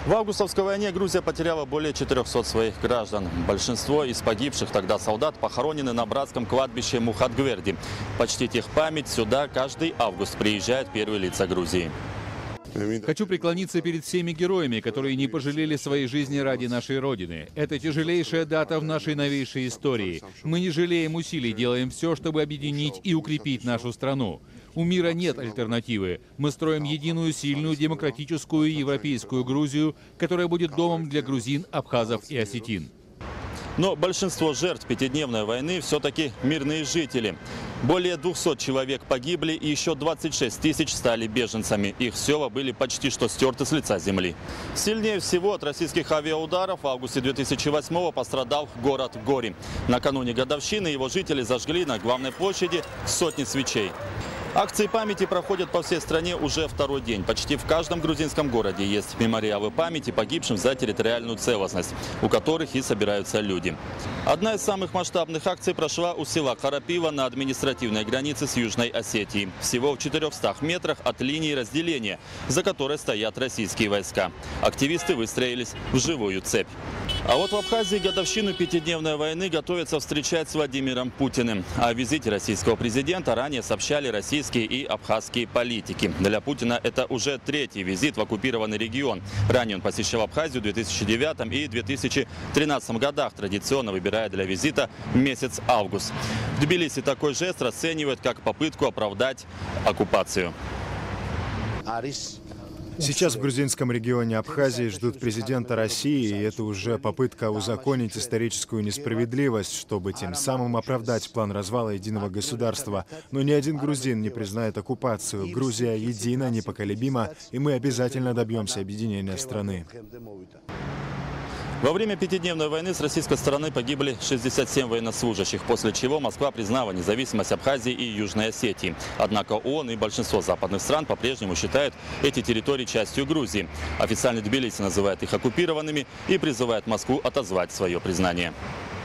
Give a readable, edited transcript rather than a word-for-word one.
В августовской войне Грузия потеряла более 400 своих граждан. Большинство из погибших тогда солдат похоронены на братском кладбище Мухатгверди. Почтить их память сюда каждый август приезжают первые лица Грузии. Хочу преклониться перед всеми героями, которые не пожалели своей жизни ради нашей Родины. Это тяжелейшая дата в нашей новейшей истории. Мы не жалеем усилий, делаем все, чтобы объединить и укрепить нашу страну. У мира нет альтернативы. Мы строим единую, сильную, демократическую европейскую Грузию, которая будет домом для грузин, абхазов и осетин. Но большинство жертв пятидневной войны все-таки мирные жители. Более 200 человек погибли и еще 26 тысяч стали беженцами. Их села были почти что стерты с лица земли. Сильнее всего от российских авиаударов в августе 2008-го пострадал город Гори. Накануне годовщины его жители зажгли на главной площади сотни свечей. Акции памяти проходят по всей стране уже второй день. Почти в каждом грузинском городе есть мемориалы памяти погибшим за территориальную целостность, у которых и собираются люди. Одна из самых масштабных акций прошла у села Карапива на административной границе с Южной Осетией. Всего в 400 метрах от линии разделения, за которой стоят российские войска. Активисты выстроились в живую цепь. А вот в Абхазии годовщину пятидневной войны готовятся встречать с Владимиром Путиным. О визите российского президента ранее сообщали российские и абхазские политики. Для Путина это уже третий визит в оккупированный регион. Ранее он посещал Абхазию в 2009 и 2013 годах, традиционно выбирая для визита месяц август. В Тбилиси такой жест расценивают как попытку оправдать оккупацию. Сейчас в грузинском регионе Абхазии ждут президента России, и это уже попытка узаконить историческую несправедливость, чтобы тем самым оправдать план развала единого государства. Но ни один грузин не признает оккупацию. Грузия едина, непоколебима, и мы обязательно добьемся объединения страны. Во время пятидневной войны с российской стороны погибли 67 военнослужащих, после чего Москва признала независимость Абхазии и Южной Осетии. Однако ООН и большинство западных стран по-прежнему считают эти территории частью Грузии. Официально Тбилиси называет их оккупированными и призывает Москву отозвать свое признание.